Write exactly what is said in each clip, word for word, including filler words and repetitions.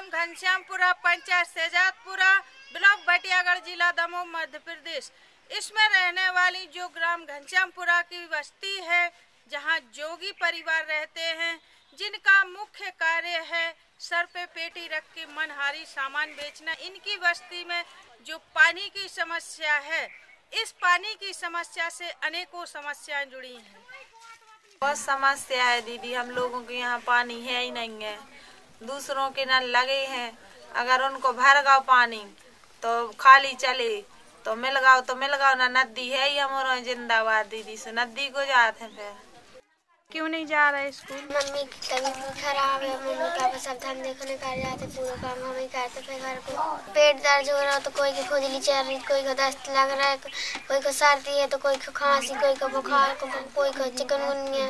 ग्राम Ghanshyampura, panchayat Shahjadpura, block Batiyagarh, जिला दमोह, मध्य प्रदेश। इसमें रहने वाली जो ग्राम घनश्यामपुरा की बस्ती है, जहां जोगी परिवार रहते हैं, जिनका मुख्य कार्य है सर पे पेटी रख के मनहारी सामान बेचना। इनकी बस्ती में जो पानी की समस्या है, इस पानी की समस्या से अनेकों समस्याएं जुड़ी हैं। बहुत समस्या है दीदी, हम लोगों के यहाँ पानी है ही नहीं है। दूसरों के नल लगे हैं, अगर उनको भर गाओ पानी तो खाली चले तो मिल गाओ तो मिल गाओ ना। नदी है ही हमारा जिंदाबाद दीदी, से नदी को जाते हैं। फिर क्यों नहीं जा रहे स्कूल? मम्मी की तबीयत खराब है, मम्मी का बस अब हम देखने कर जाते, पूरा काम हम ही करते। फिर घर को पेट दर्द हो रहा हो तो कोई की खुजली चल रही, कोई को दस्त लग रहा है, कोई को सर्दी है तो कोई को खांसी, कोई को बुखार, को, कोई को चिकनगुनिया।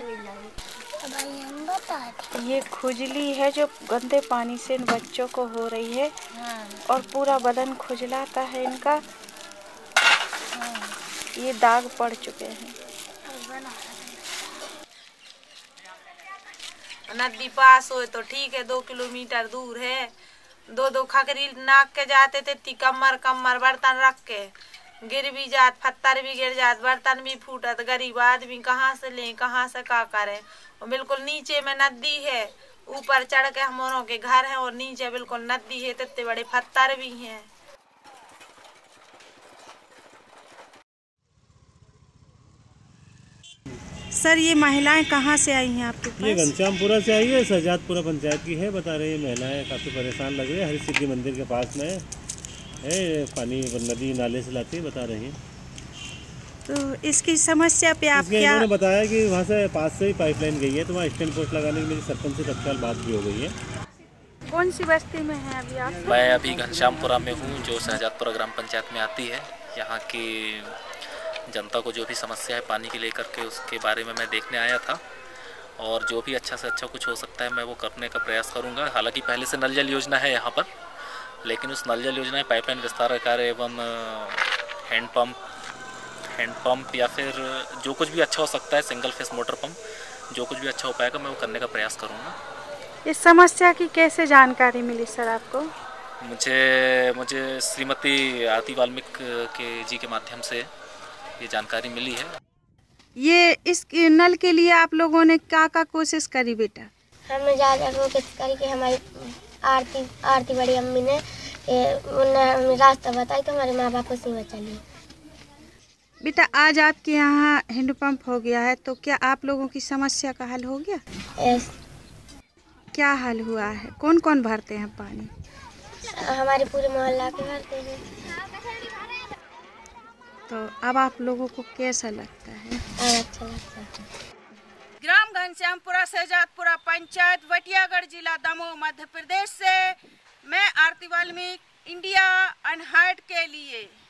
ये खुजली है जो गंदे पानी से इन बच्चों को हो रही है और पूरा बदन खुजलाता है इनका। ये दाग पड़ चुके हैं। नदी पास हो तो ठीक है, दो किलोमीटर दूर है। दो दो खकरी नाक के जाते थे, ती कमर कमर बर्तन रख के गिर भी जात, पत्थर भी गिर जात, बर्तन भी फूटत। गरीब आदमी कहाँ से लें, कहाँ से का करें। और बिल्कुल नीचे में नदी है, ऊपर चढ़ के हमारों के घर है और नीचे बिल्कुल नदी है, इतने बड़े पत्थर भी हैं। सर, ये महिलाएं कहाँ से आई हैं आपके पास? ये घनश्यामपुरा से आई है, शहजादपुरा पंचायत की है। बता रही है महिलाएं काफ़ी परेशान लग रही है। हरि सिद्धि मंदिर के पास में है, पानी नदी नाले से लाती है, बता रही है। तो इसकी समस्या पे आप क्या? इन्होंने बताया कि वहाँ से पास से ही पाइपलाइन गई है, तो वहाँ स्टैंड पोस्ट लगाने की मेरी सरपंच से तत्काल बात भी हो गई है। कौन सी बस्ती में है अभी आप? मैं अभी घनश्यामपुरा में हूँ, जो शहजादपुरा ग्राम पंचायत में आती है। यहाँ की जनता को जो भी समस्या है पानी के लेकर के, उसके बारे में मैं देखने आया था और जो भी अच्छा से अच्छा कुछ हो सकता है मैं वो करने का प्रयास करूँगा। हालांकि पहले से नल जल योजना है यहाँ पर, लेकिन उस नल जल योजना में पाइपलाइन विस्तार कार्य एवं हैंड पंप हैंड पंप या फिर जो कुछ भी अच्छा हो सकता है, सिंगल फेस मोटर पंप, जो कुछ भी अच्छा हो पाएगा मैं वो करने का प्रयास करूँगा। इस समस्या की कैसे जानकारी मिली सर आपको? मुझे मुझे श्रीमती आरती वाल्मीकि के जी के माध्यम से ये जानकारी मिली है। ये इस नल के लिए आप लोगों ने क्या क्या कोशिश करी बेटा? हमने ज़्यादा कोशिश करी कि हमारी आरती आरती बड़ी अम्मी ने उन्हें रास्ता बताई तो हमारे माँ बाप उसी में चले। बेटा, आज आपके यहाँ हैंडपंप हो गया है, तो क्या आप लोगों की समस्या का हल हो गया? यस। क्या हल हुआ है? कौन कौन भरते हैं पानी? हमारे पूरे मोहल्ला के भरते हैं। तो अब आप लोगों को कैसा लगता है? अच्छा लगता है। ग्राम घनश्यामपुरा, शहजादपुरा, पंचायत बटियागढ़, जिला दमोह, मध्य प्रदेश से मैं आरती वाल्मीकि, इंडिया अनहर्ड के लिए।